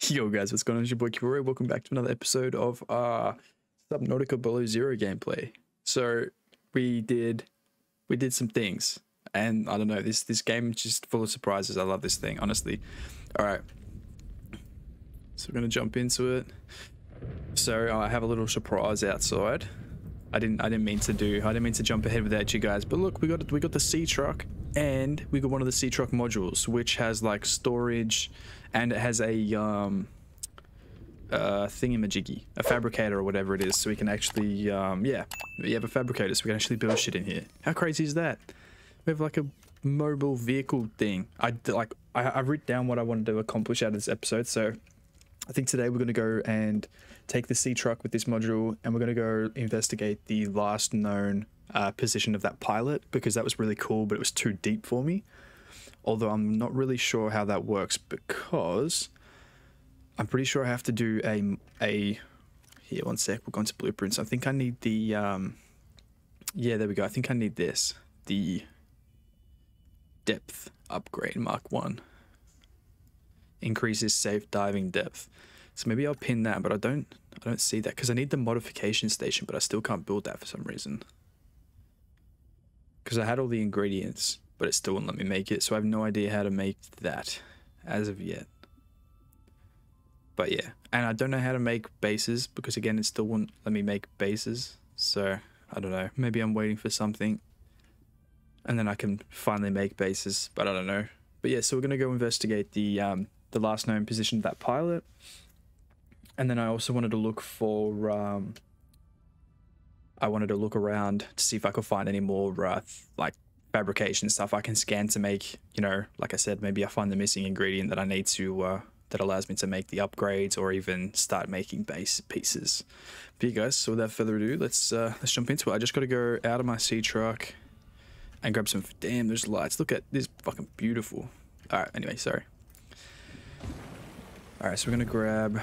Yo guys, what's going on? It's your boy Kilroy. Welcome back to another episode of Subnautica Below Zero gameplay. So we did some things, and I don't know, this game is just full of surprises. I love this thing, honestly. Alright. So we're gonna jump into it. So I have a little surprise outside. I didn't mean to jump ahead without you guys, but look, we got the SeaTruck, and we got one of the SeaTruck modules, which has like storage, and it has a thingamajiggy, a fabricator or whatever it is, so we can actually yeah, we have a fabricator, so we can actually build shit in here. How crazy is that? We have like a mobile vehicle thing. I've written down what I wanted to accomplish out of this episode, so I think today we're going to go and take the SeaTruck with this module, and we're going to go investigate the last known position of that pilot, because that was really cool, but it was too deep for me. Although I'm not really sure how that works, because I'm pretty sure I have to do a here, one sec, we're going to blueprints. I think I need the yeah, there we go. I think I need this, the depth upgrade Mark 1. Increases safe diving depth. So maybe I'll pin that, but I don't see that because I need the modification station, but I still can't build that for some reason. Because I had all the ingredients, but it still wouldn't let me make it, so I have no idea how to make that as of yet. But yeah, and I don't know how to make bases, because again, it still wouldn't let me make bases, so I don't know, maybe I'm waiting for something and then I can finally make bases, but I don't know. But yeah, so we're gonna go investigate the last known position of that pilot, and then I also wanted to look for I wanted to look around to see if I could find any more like fabrication stuff I can scan to make, you know, like I said, maybe I find the missing ingredient that I need to that allows me to make the upgrades, or even start making base pieces. But you guys, so without further ado, let's jump into it. I just got to go out of my SeaTruck and grab some. Damn, there's lights. Look at this, fucking beautiful. All right. Anyway, sorry. All right, so we're gonna grab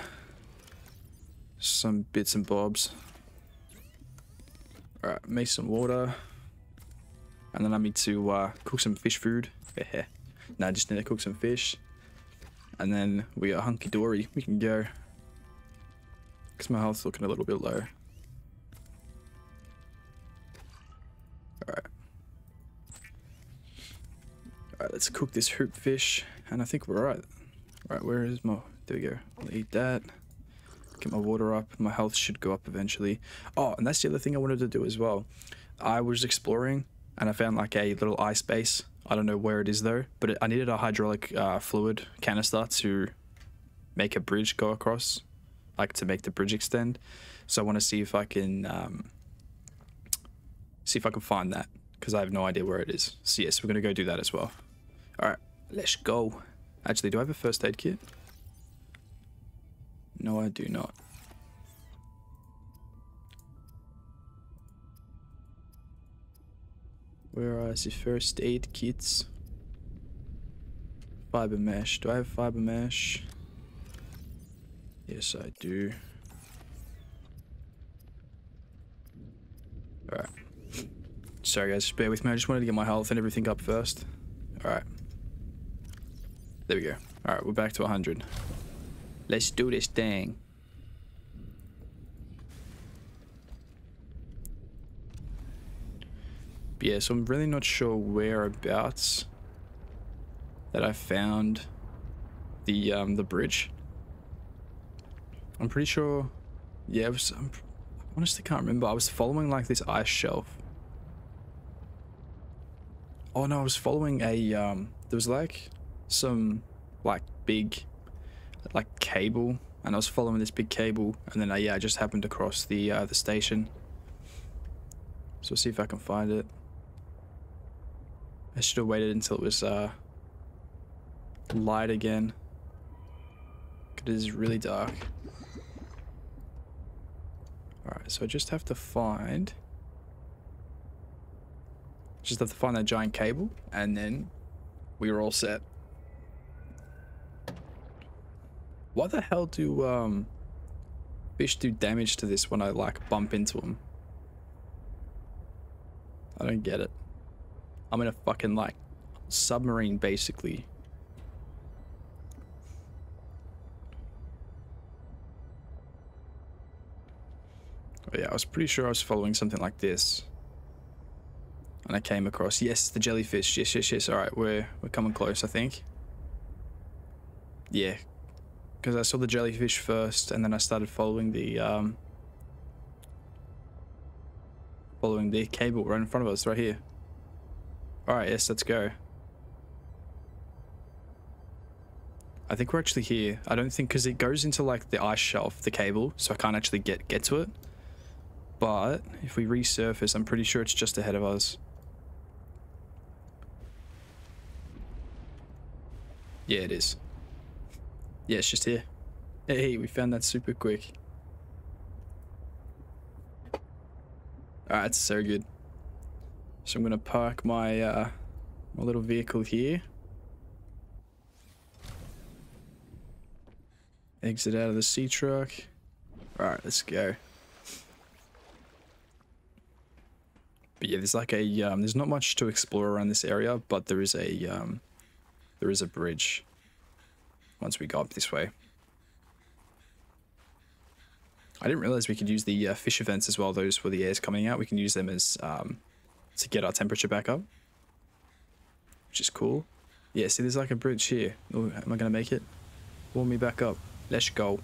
some bits and bobs. All right, make some water, and then I need to cook some fish food. No, I just need to cook some fish, and then we are hunky dory. We can go, because my health's looking a little bit low. All right. Alright, let's cook this hoop fish, and I think we're alright. Alright, where is my... There we go. I'll eat that. Get my water up. My health should go up eventually. Oh, and that's the other thing I wanted to do as well. I was exploring, and I found like a little ice base. I don't know where it is though, but I needed a hydraulic fluid canister to make a bridge go across, like to make the bridge extend. So I want to see if I can find that, because I have no idea where it is. So yes, we're gonna go do that as well. Alright, let's go. Actually, do I have a first aid kit? No, I do not. Where are the first aid kits? Fiber mesh. Do I have fiber mesh? Yes, I do. Alright. Sorry guys, just bear with me. I just wanted to get my health and everything up first. Alright. There we go. Alright, we're back to 100. Let's do this thing. But yeah, so I'm really not sure whereabouts that I found the bridge. I'm pretty sure, yeah, I honestly can't remember. I was following like this ice shelf. Oh no, I was following a there was like some like big like cable, and I was following this big cable, and then yeah, I just happened to cross the station. So we'll see if I can find it. I should have waited until it was light again, because it is really dark. Alright, so I just have to find that giant cable, and then we're all set. Why the hell do fish do damage to this when I like bump into them? I don't get it. I'm in a fucking like submarine basically. Oh yeah, I was pretty sure I was following something like this. And I came across, yes, the jellyfish. Yes, yes, yes. All right, we're coming close, I think. Yeah, because I saw the jellyfish first, and then I started following the cable right in front of us, right here. All right, yes, let's go. I think we're actually here. I don't think, because it goes into like the ice shelf, the cable, so I can't actually get to it. But if we resurface, I'm pretty sure it's just ahead of us. Yeah, it is. Yeah, it's just here. Hey, we found that super quick. Alright, that's so good. So I'm gonna park my my little vehicle here. Exit out of the SeaTruck. Alright, let's go. But yeah, there's like a there's not much to explore around this area, but there is a bridge once we go up this way. I didn't realize we could use the fish events as well. Those were the airs coming out. We can use them as to get our temperature back up, which is cool. Yeah, see, there's like a bridge here. Ooh, am I gonna make it? Warm me back up. Let's go.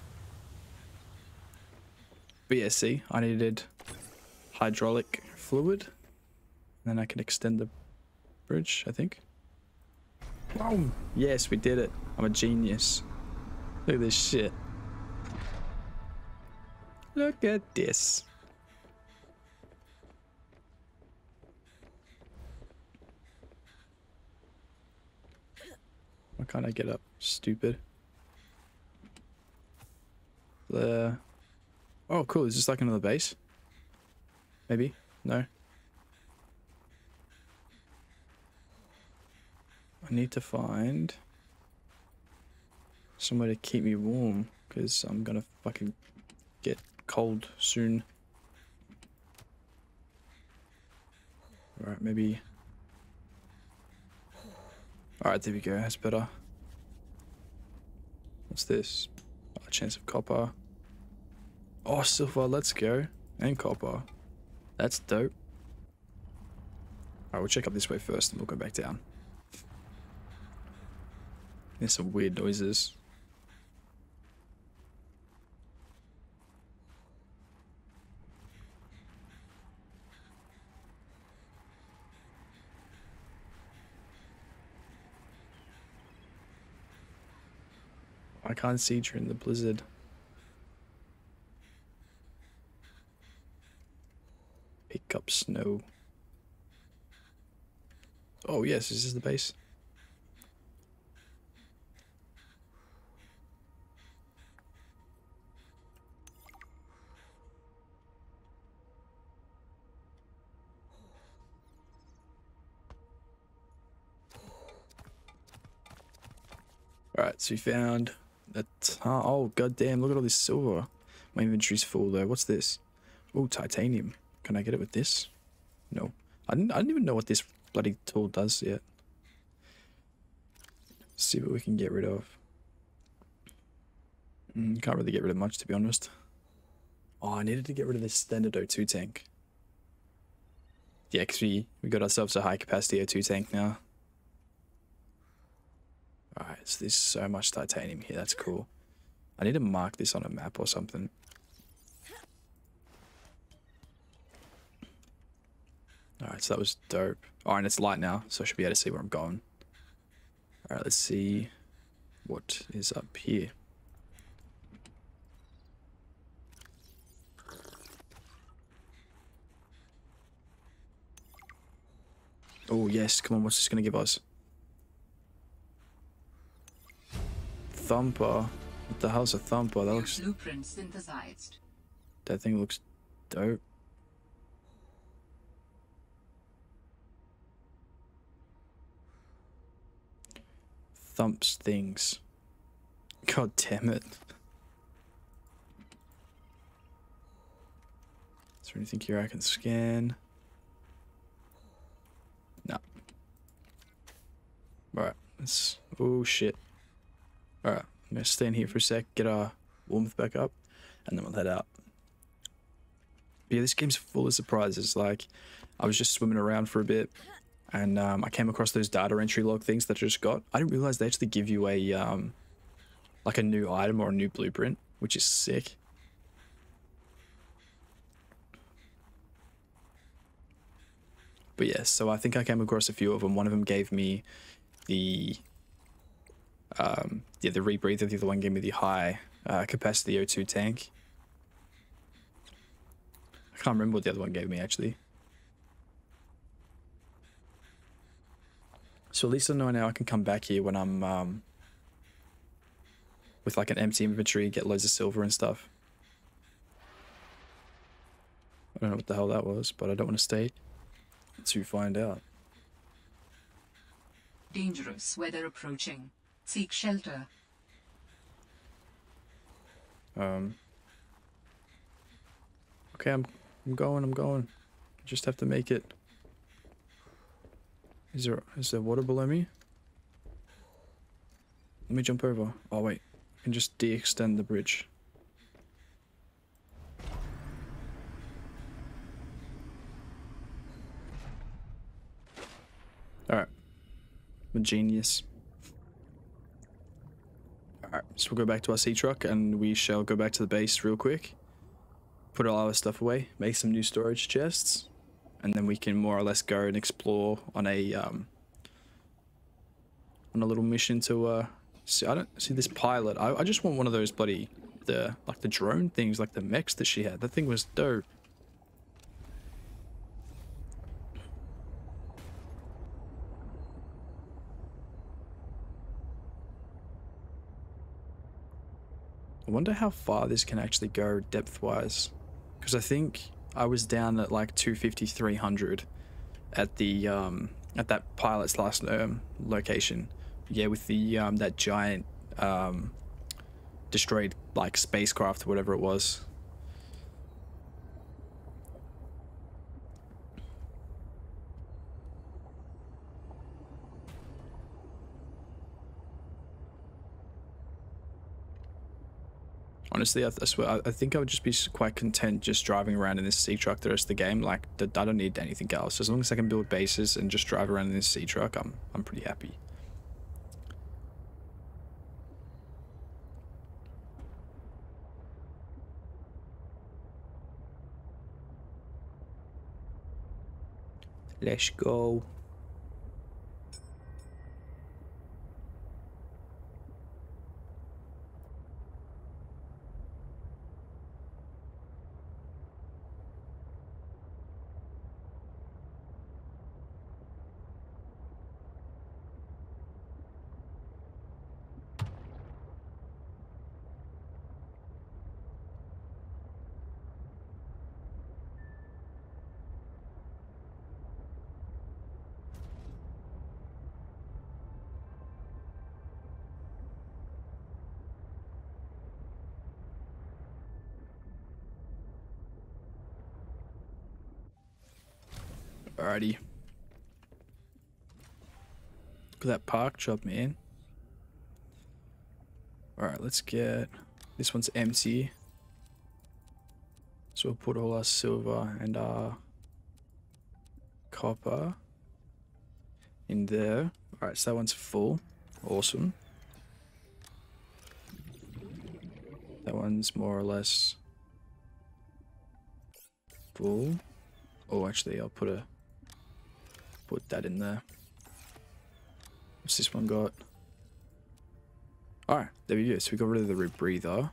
But yeah, see, I needed hydraulic fluid. And then I can extend the bridge, I think. Oh, yes, we did it. I'm a genius. Look at this shit. Look at this. Why can't I get up? Stupid. Oh, cool. Is this like another base? Maybe? No? I need to find somewhere to keep me warm, because I'm gonna fucking get cold soon. Alright, maybe. Alright, there we go. That's better. What's this? Oh, chance of copper. Oh, silver. Let's go. And copper. That's dope. Alright, we'll check up this way first and we'll go back down. There's some weird noises. I can't see during the blizzard. Pick up snow. Oh yes, this is the base. Alright, so we found that. Oh, goddamn, look at all this silver. My inventory's full though. What's this? Oh, titanium. Can I get it with this? No. I didn't even know what this bloody tool does yet. Let's see what we can get rid of. Can't really get rid of much, to be honest. Oh, I needed to get rid of this standard O2 tank. Yeah, because we got ourselves a high capacity O2 tank now. Alright, so there's so much titanium here. That's cool. I need to mark this on a map or something. Alright, so that was dope. Oh, and it's light now, so I should be able to see where I'm going. Alright, let's see what is up here. Oh, yes. Come on, what's this going to give us? Thumper. What the hell's a thumper? That looks... Blueprint synthesized. That thing looks dope. Thumps things. God damn it. Is there anything here I can scan? No. Alright, let's... Oh shit. Alright, I'm gonna stay in here for a sec, get our warmth back up, and then we'll head out. But yeah, this game's full of surprises. Like, I was just swimming around for a bit, and I came across those data entry log things that I just got. I didn't realize they actually give you a like a new item or a new blueprint, which is sick. But yeah, so I think I came across a few of them. One of them gave me the the rebreather. The other one gave me the high capacity O2 tank. I can't remember what the other one gave me actually. So at least I know now I can come back here when I'm with like an empty inventory, get loads of silver and stuff. I don't know what the hell that was, but I don't want to stay to find out. Dangerous weather approaching. Seek shelter. Okay, I'm going. I just have to make it. Is there water below me? Let me jump over. Oh wait, I can just de-extend the bridge. Alright. I'm a genius. Alright, so we'll go back to our SeaTruck and we shall go back to the base real quick. Put all our stuff away, make some new storage chests, and then we can more or less go and explore on a little mission to see. I don't see this pilot. I just want one of those bloody the drone things, like the mechs that she had. That thing was dope. I wonder how far this can actually go depth-wise, because I think I was down at like 250, 300 at the at that pilot's last location. Yeah, with the that giant destroyed like spacecraft or whatever it was. Honestly, I swear, I think I would just be quite content just driving around in this SeaTruck the rest of the game. Like, I don't need anything else. As long as I can build bases and just drive around in this SeaTruck, I'm pretty happy. Let's go. Alrighty. Look at that park job, man. Alright, let's get... This one's empty. So we'll put all our silver and our copper in there. Alright, so that one's full. Awesome. That one's more or less full. Oh, actually, I'll put that in there. What's this one got? Alright, there we go. So we got rid of the rebreather.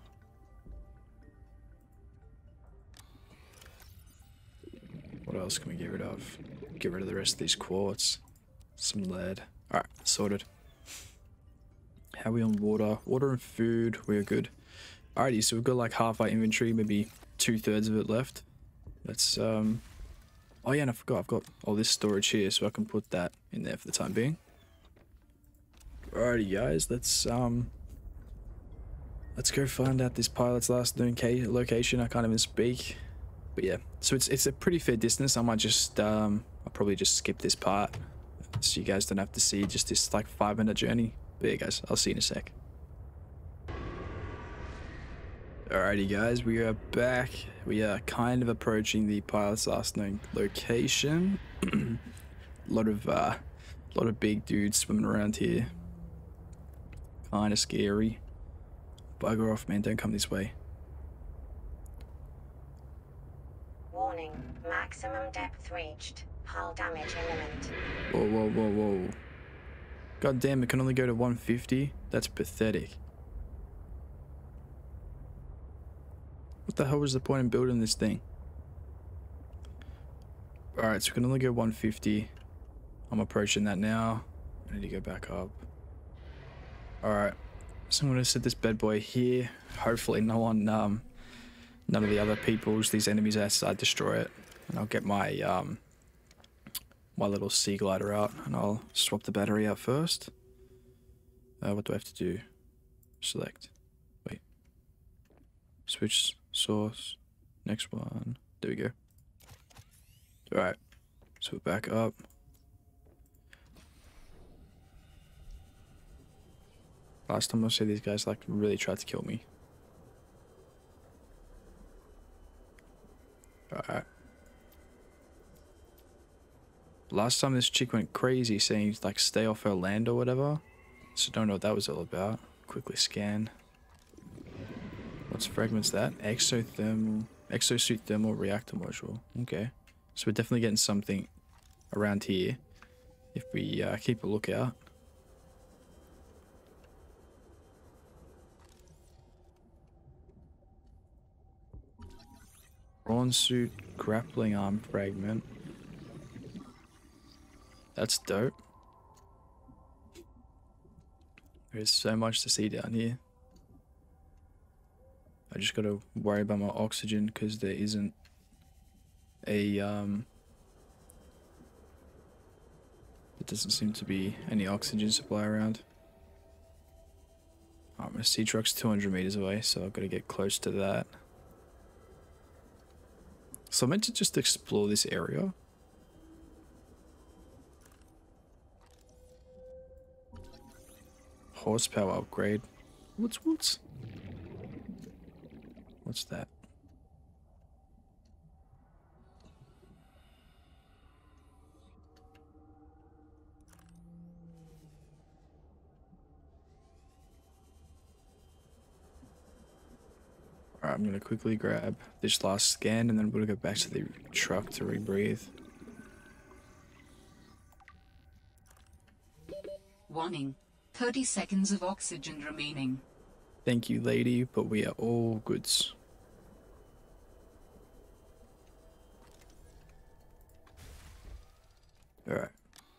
What else can we get rid of? Get rid of the rest of these quartz. Some lead. Alright, sorted. How are we on water? Water and food, we're good. Alrighty, so we've got like half our inventory, maybe 2/3 of it left. Let's oh yeah, and I forgot, I've got all this storage here, so I can put that in there for the time being. Alrighty guys, let's go find out this pilot's last known location. I can't even speak. But yeah, so it's a pretty fair distance. I might just I'll probably just skip this part, so you guys don't have to see just this like 5-minute journey. But yeah guys, I'll see you in a sec. Alrighty guys, we are back. We are kind of approaching the pilot's last known location. a lot of big dudes swimming around here. Kind of scary. Bugger off, man, don't come this way. Warning, maximum depth reached. Hull damage imminent. Whoa, whoa, whoa, whoa. God damn, it can only go to 150? That's pathetic. What the hell was the point in building this thing? Alright, so we can only go 150. I'm approaching that now. I need to go back up. Alright, so I'm going to set this bad boy here. Hopefully none of the other people's, these enemies outside, destroy it. And I'll get my my little sea glider out and I'll swap the battery out first. What do I have to do? Select. Wait. Switch source. Next one. There we go. Alright. So we're back up. Last time I saw these guys like really tried to kill me. Alright. Last time this chick went crazy saying like stay off her land or whatever. So don't know what that was all about. Quickly scan. What's fragments that? Exosuit thermal reactor module. Okay. So we're definitely getting something around here if we keep a lookout. Prawn suit grappling arm fragment. That's dope. There's so much to see down here. I just gotta worry about my oxygen because there isn't a there doesn't seem to be any oxygen supply around. Alright, my SeaTruck's 200 meters away, so I've got to get close to that. So I meant to just explore this area. Horsepower upgrade. What's that? Alright, I'm gonna quickly grab this last scan and then we'll go back to the truck to rebreathe. Warning. 30 seconds of oxygen remaining. Thank you, lady, but we are all goods. Alright.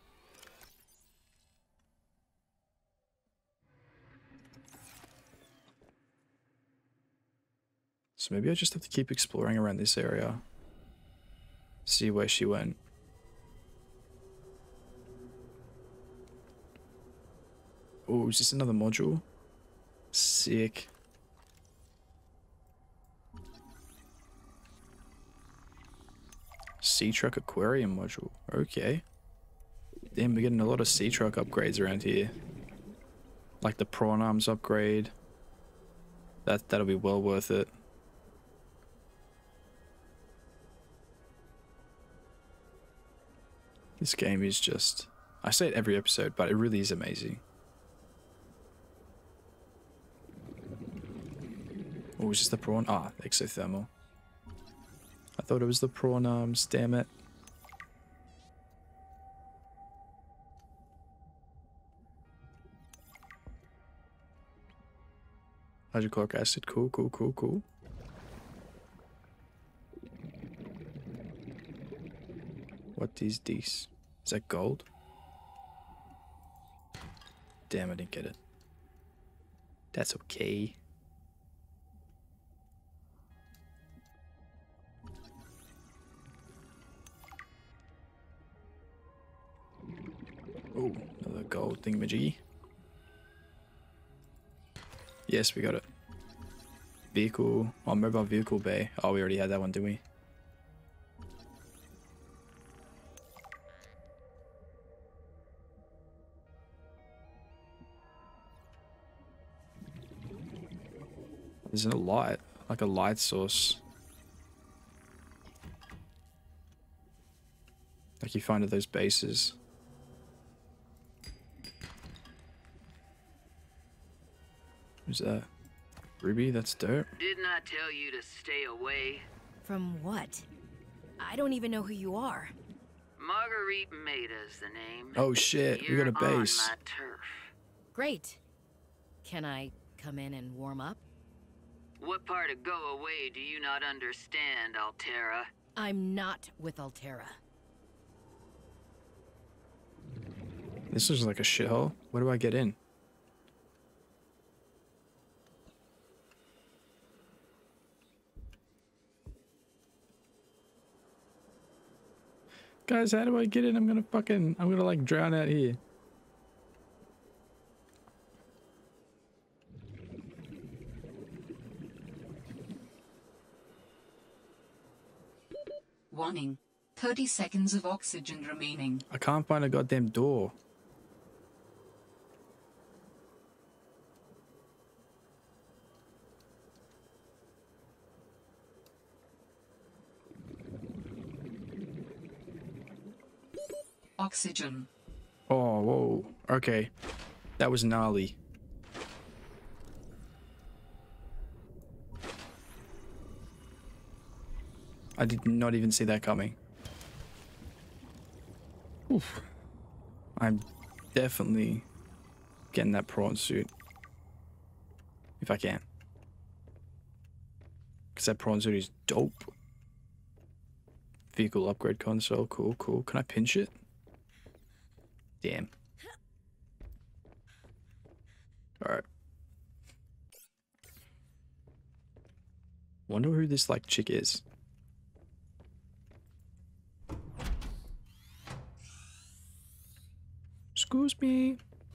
So maybe I just have to keep exploring around this area. See where she went. Oh, is this another module? Sick. SeaTruck aquarium module. Okay. Damn, we're getting a lot of SeaTruck upgrades around here. Like the prawn arms upgrade. That'll be well worth it. This game is just... I say it every episode, but it really is amazing. Oh, was this the prawn? Ah, exothermal. I thought it was the prawn arms, damn it. Hydrochloric acid, cool, cool, cool, cool. What is this? Is that gold? Damn, I didn't get it. That's okay. Oh, another gold thingamajiggy. Yes, we got it. Vehicle. Oh, mobile vehicle bay. Oh, we already had that one, didn't we? There's a lot. like a light source. Like you find at those bases. Who's that? Ruby? That's dope. Didn't I tell you to stay away? From what? I don't even know who you are. Marguerite Maida's the name. Oh shit, we got a base. You're on my turf. Great. Can I come in and warm up? What part of go away do you not understand, Altera? I'm not with Altera. This is like a shithole. Where do I get in? Guys, how do I get in? I'm gonna like drown out here. Warning. 30 seconds of oxygen remaining. I can't find a goddamn door. Oxygen. Oh, whoa. Okay. That was gnarly. I did not even see that coming. Oof. I'm definitely getting that prawn suit. If I can. Because that prawn suit is dope. Vehicle upgrade console. Cool, cool. Can I pinch it? Damn. Alright. Wonder who this like chick is. Excuse me.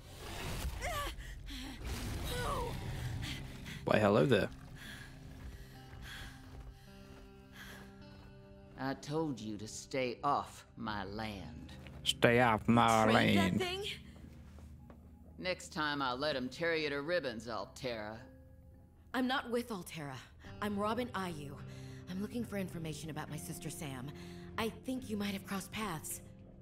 Why, hello there. I told you to stay off my land. Stay off my Trade that lane. thing? Next time I'll let him tear you to ribbons, Altera. I'm not with Altera. I'm Robin Ayu. I'm looking for information about my sister Sam. I think you might have crossed paths.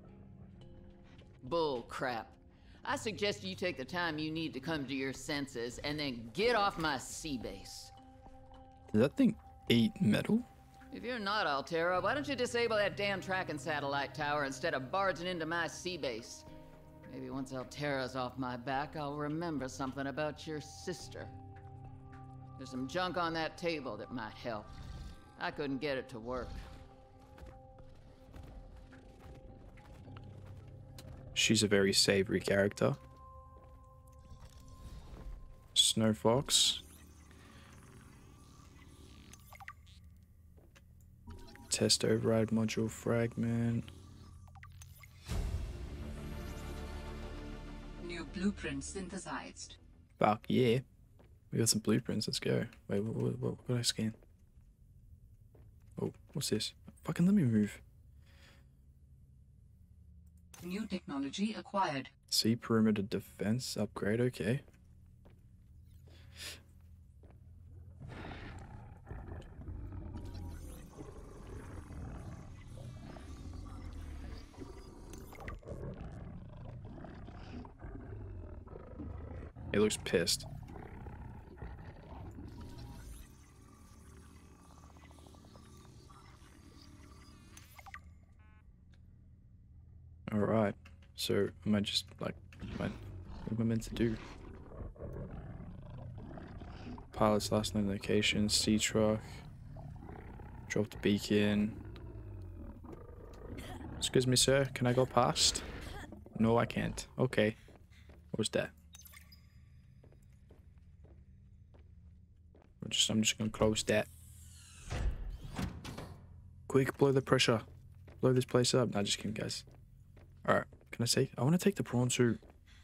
Bull crap. I suggest you take the time you need to come to your senses and then get off my sea base. Does that thing eat metal? If you're not Altera, why don't you disable that damn tracking satellite tower instead of barging into my sea base? Maybe once Altera's off my back, I'll remember something about your sister. There's some junk on that table that might help. I couldn't get it to work. She's a very savory character. Snow Fox. Test override module fragment. New blueprint synthesized. Fuck yeah. We got some blueprints. Let's go. Wait, what did I scan? Oh, what's this? Fucking let me move. New technology acquired. Sea perimeter defense upgrade. Okay. He looks pissed. Alright, so am I just like, what am I meant to do? Pilot's last known location, SeaTruck. Drop the beacon. Excuse me, sir, can I go past? No, I can't. Okay. What was that? I'm just gonna close that. Quick, blow the pressure. Blow this place up. Nah, just kidding, guys. Alright, can I say? I want to take the prawn suit.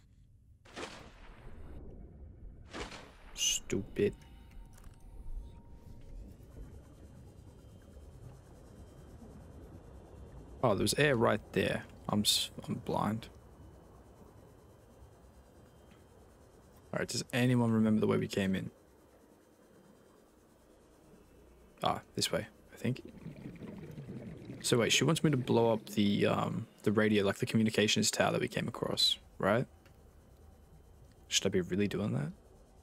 Stupid. Oh, there's air right there. I'm blind. Alright, does anyone remember the way we came in? Ah, this way, I think. So wait, she wants me to blow up the radio, like the communications tower that we came across, right? Should I be really doing that?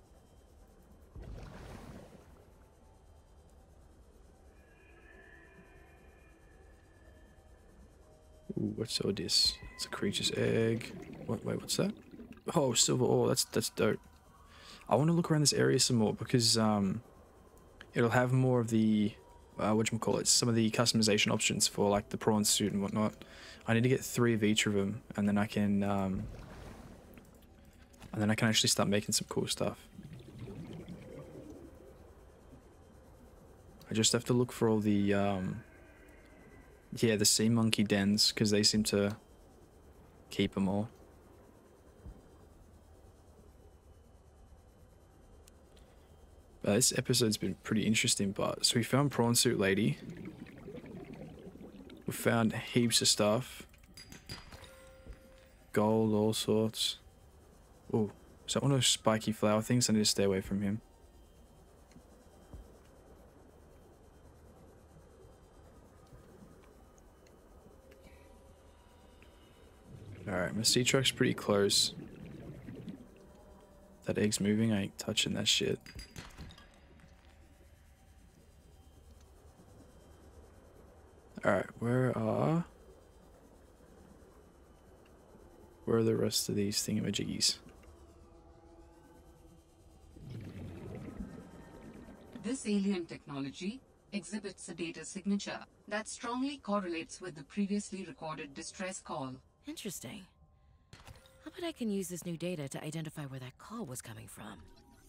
Ooh, what's all this? It's a creature's egg. What? Wait, what's that? Oh, silver ore. That's dope. I want to look around this area some more because it'll have more of the whatchamacallit, some of the customization options for like the prawn suit and whatnot. I need to get 3 of each of them, and then I can actually start making some cool stuff. I just have to look for all the the sea monkey dens, because they seem to keep them all. This episode's been pretty interesting, but so we found Prawn Suit Lady. We found heaps of stuff. Gold, all sorts. Oh, is that one of those spiky flower things? I need to stay away from him. Alright, my SeaTruck's pretty close. That egg's moving, I ain't touching that shit. Alright, where are the rest of these thingamajiggies? This alien technology exhibits a data signature that strongly correlates with the previously recorded distress call. Interesting. How about I can use this new data to identify where that call was coming from?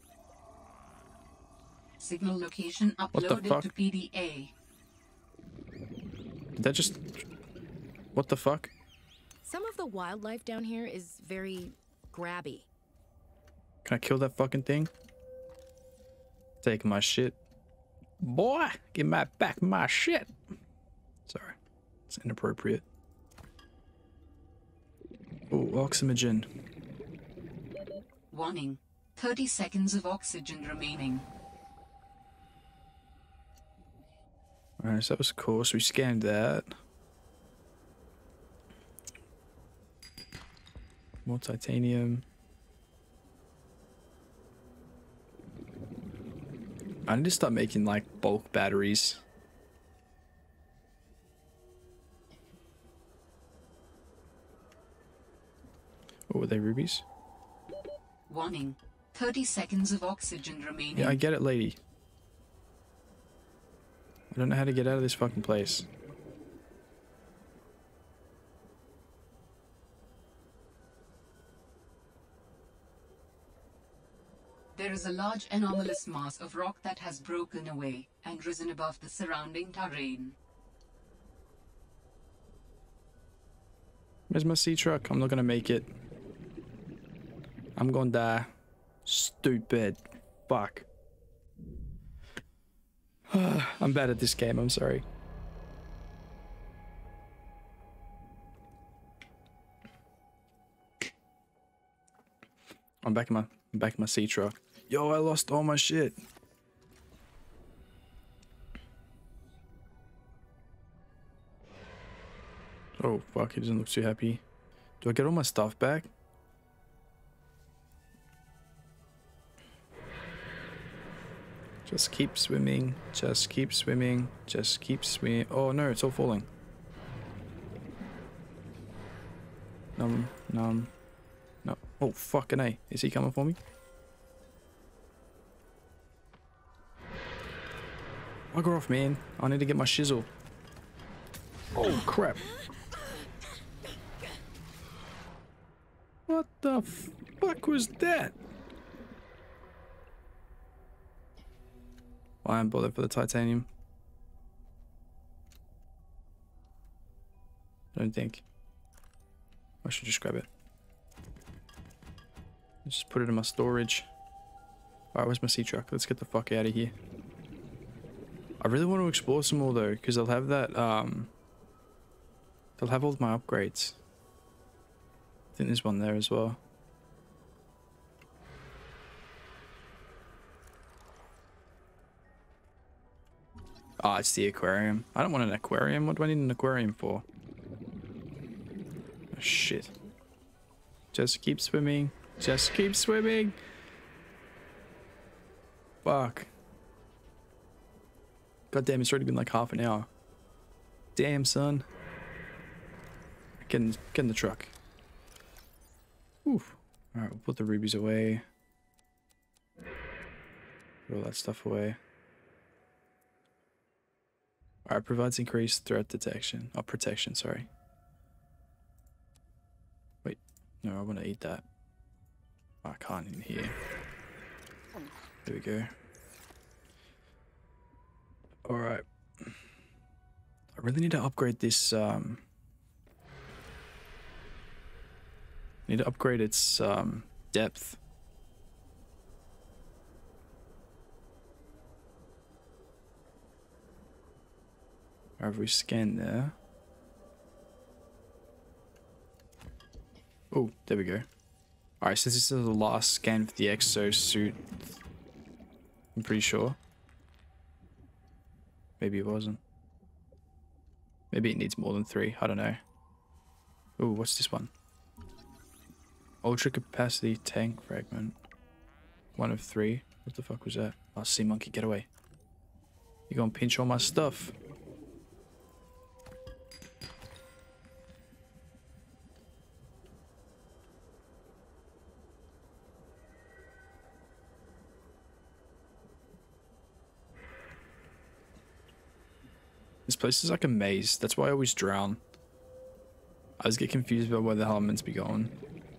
Signal location the uploaded fuck? to PDA. Did that just... What the fuck? Some of the wildlife down here is very grabby. Can I kill that fucking thing? Take my shit. Boy, give my back my shit. Sorry. It's inappropriate. Oh, oxygen. Warning. 30 seconds of oxygen remaining. Alright, so that was cool. So we scanned that. More titanium. I need to start making like bulk batteries. Oh, were they rubies? Warning. 30 seconds of oxygen remaining. Yeah, I get it, lady. I don't know how to get out of this fucking place. There is a large anomalous mass of rock that has broken away and risen above the surrounding terrain. Where's my SeaTruck? I'm not gonna make it. I'm gonna die. Stupid. Fuck. I'm bad at this game, I'm sorry. I'm back in my SeaTruck. Yo, I lost all my shit. Oh fuck, he doesn't look too happy. Do I get all my stuff back? Just keep swimming, just keep swimming, just keep swimming. Oh no, it's all falling. No. Oh fucking A. Is he coming for me? Bugger off, man. I need to get my shizzle. Oh crap. What the fuck was that? I am bothered for the titanium. I don't think. I should just grab it. Just put it in my storage. Alright, where's my SeaTruck? Let's get the fuck out of here. I really want to explore some more though, because they'll have that, they'll have all of my upgrades. I think there's one there as well. Oh, it's the aquarium. I don't want an aquarium. What do I need an aquarium for? Oh, shit. Just keep swimming. Just keep swimming. Fuck. God damn, it's already been like half an hour. Damn, son. Get in the truck. Oof. Alright, we'll put the rubies away. Put all that stuff away. Alright, provides increased threat detection. Oh, protection, sorry. Wait. No, I want to eat that. Oh, I can't in here. There we go. Alright. I really need to upgrade this, need to upgrade its, depth. Alright, if we scan there. Oh, there we go. Alright, so this is the last scan for the exosuit. I'm pretty sure. Maybe it wasn't. Maybe it needs more than 3. I don't know. Oh, what's this one? Ultra capacity tank fragment. 1 of 3. What the fuck was that? Oh, sea monkey, get away. You gonna pinch all my stuff. This place is like a maze. That's why I always drown. I always get confused about where the hell I'm meant to be going.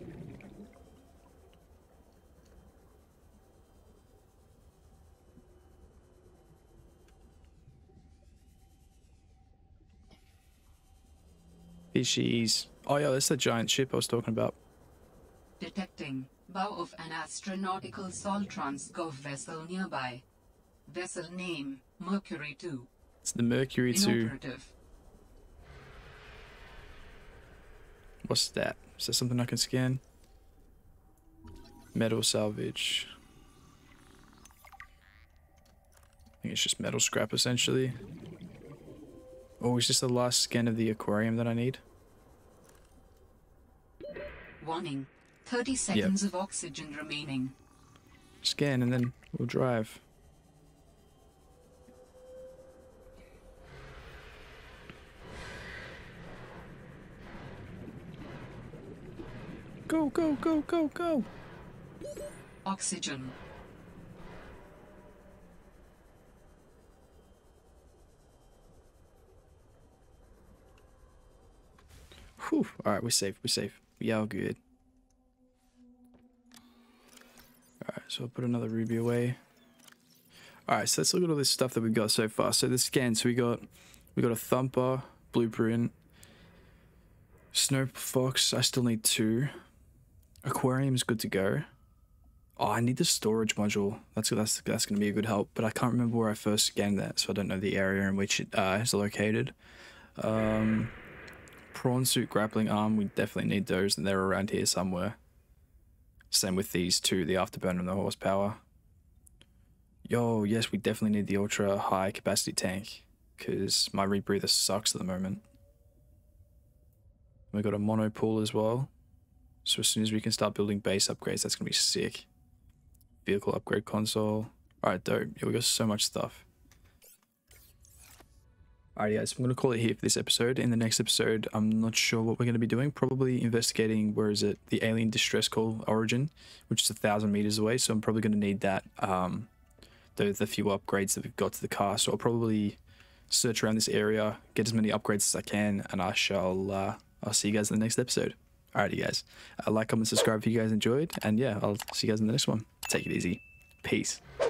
Fishies. Oh yeah, that's the giant ship I was talking about. Detecting bow of an astronautical Soltrans Gov vessel nearby. Vessel name Mercury 2. It's the Mercury 2. Inoperative. What's that? Is that something I can scan? Metal salvage. I think it's just metal scrap essentially. Oh, is this the last scan of the aquarium that I need? Warning. 30 seconds of oxygen remaining. Scan and then we'll drive. Go, go, go, go, go! Oxygen. Whew. Alright, we're safe, we're safe. We are good. Alright, so I'll put another ruby away. Alright, so let's look at all this stuff that we've got so far. So the scans, we got a thumper, blueprint, snow fox, I still need 2. Aquarium's good to go. Oh, I need the storage module. That's gonna be a good help, but I can't remember where I first scanned that, so I don't know the area in which it is located. Prawn suit, grappling arm, we definitely need those, and they're around here somewhere. Same with these 2, the afterburner and the horsepower. Yo, yes, we definitely need the ultra high capacity tank, because my rebreather sucks at the moment. We got a mono pool as well, so as soon as we can start building base upgrades, that's gonna be sick. Vehicle upgrade console. Alright, dope. Yeah, we got so much stuff. Alright guys, I'm going to call it here for this episode. In the next episode, I'm not sure what we're going to be doing. Probably investigating, where is it? The alien distress call origin, which is 1,000 meters away. So I'm probably going to need that, the few upgrades that we've got to the car. So I'll probably search around this area, get as many upgrades as I can, and I'll see you guys in the next episode. Alrighty guys, like, comment, subscribe if you guys enjoyed, and yeah, I'll see you guys in the next one. Take it easy. Peace.